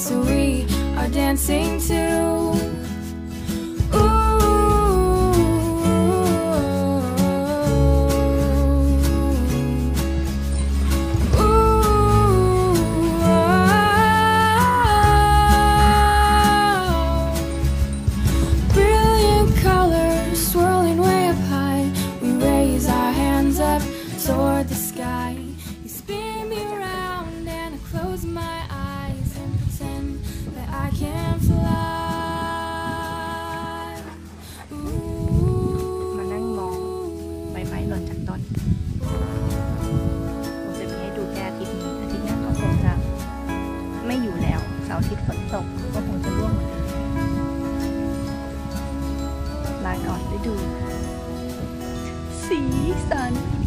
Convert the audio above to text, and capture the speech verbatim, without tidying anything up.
so we are dancing too. Toward the sky, you spin me around and I close my eyes and pretend that I can fly. มานั่งมองใบไม้หล่นจากต้นผมจะมีให้ดูแค่อาทิตย์นี้อาทิตย์หน้าก็คงจะไม่อยู่แล้วเสาร์อาทิตย์ฝนตกก็คงจะร่วงหมดเลยลาก่อนได้ดูสีสัน